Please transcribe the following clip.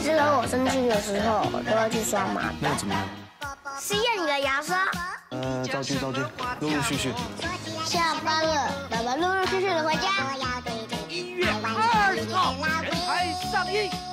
次跟我生气的时候，我都要去刷马桶。 那怎么样？ 是验你的牙刷。 造句，陆陆续续。 下班了，爸爸陆陆续续的回家。 1月20号，人才上映。